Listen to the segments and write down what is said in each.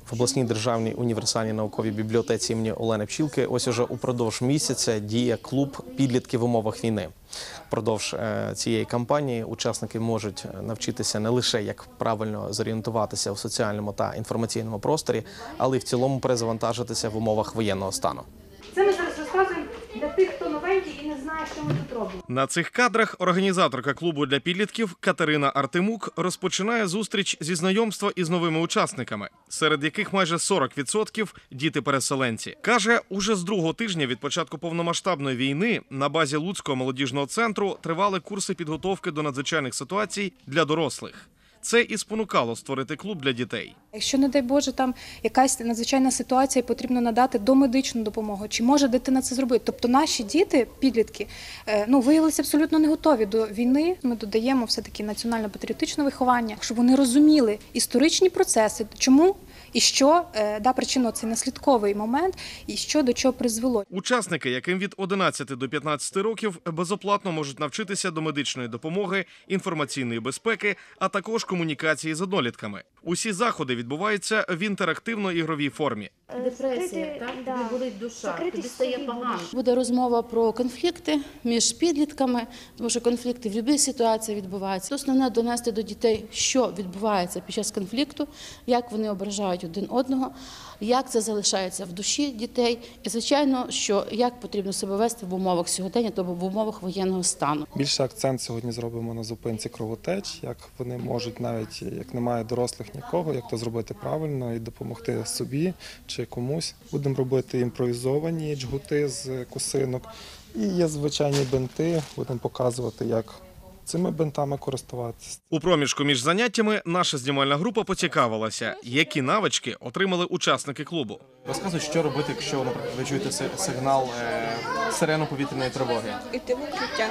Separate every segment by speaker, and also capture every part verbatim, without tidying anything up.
Speaker 1: В обласній державній універсальній науковій бібліотеці імені Олени Пчілки ось уже упродовж місяця діє клуб «Підлітки в умовах війни». Впродовж цієї кампанії учасники можуть навчитися не лише як правильно зорієнтуватися в соціальному та інформаційному просторі, але й в цілому перезавантажитися в умовах воєнного стану.
Speaker 2: Це ми зараз розказуємо для тих, хто новенький і не знає, що ми тут робимо.
Speaker 1: На цих кадрах організаторка клубу для підлітків Катерина Артемук розпочинає зустріч зі знайомства із новими учасниками, серед яких майже сорок відсотків – діти-переселенці. Каже, уже з другого тижня від початку повномасштабної війни на базі Луцького молодіжного центру тривали курси підготовки до надзвичайних ситуацій для дорослих. Це і спонукало створити клуб для дітей.
Speaker 3: Якщо, не дай Боже, там якась надзвичайна ситуація, потрібно надати домедичну допомогу, чи може дитина це зробити? Тобто наші діти, підлітки, ну, виявилися абсолютно не готові до війни. Ми додаємо все-таки національно-патріотичне виховання, щоб вони розуміли історичні процеси, чому і що, да, причину цей наслідковий момент, і що до чого призвело.
Speaker 1: Учасники, яким від одинадцяти до п'ятнадцяти років, безоплатно можуть навчитися до медичної допомоги, інформаційної безпеки, а також комунікації з однолітками. Усі заходи відбуваються в інтерактивно-ігровій формі.
Speaker 4: Депресія, так?
Speaker 2: Да.
Speaker 4: Тобі болить душа, тобі стає погано.
Speaker 5: Буде розмова про конфлікти між підлітками, тому що конфлікти в будь-якій ситуації відбуваються. Основне – донести до дітей, що відбувається під час конфлікту, як вони ображають один одного, як це залишається в душі дітей і, звичайно, що як потрібно себе вести в умовах сьогодення, тобто в умовах воєнного стану.
Speaker 6: Більше акцент сьогодні зробимо на зупинці кровотеч, як вони можуть, навіть як немає дорослих нікого, як то зробити правильно і допомогти собі чи комусь. Будемо робити імпровізовані джгути з косинок і є звичайні бинти, будемо показувати, як цими бинтами користуватися.
Speaker 1: У проміжку між заняттями наша знімальна група поцікавилася, які навички отримали учасники клубу.
Speaker 7: Розказують, що робити, якщо, наприклад, ви чуєте сигнал е, сирену повітряної тривоги.
Speaker 8: Іти в укриття,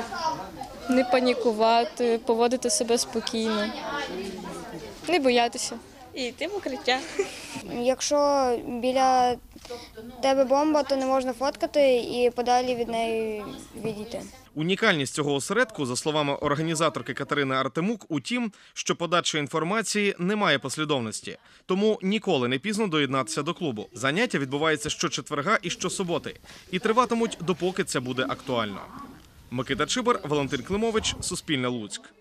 Speaker 8: не панікувати, поводити себе спокійно, не боятися і йти в укриття.
Speaker 9: Якщо біля тебе бомба, то не можна фоткати і подалі від неї відійти.
Speaker 1: Унікальність цього осередку, за словами організаторки Катерини Артемук, у тім, що подача інформації не має послідовності. Тому ніколи не пізно доєднатися до клубу. Заняття відбуваються щочетверга і щосуботи. І триватимуть, допоки це буде актуально. Микита Чибар, Валентин Климович, Суспільне Луцьк.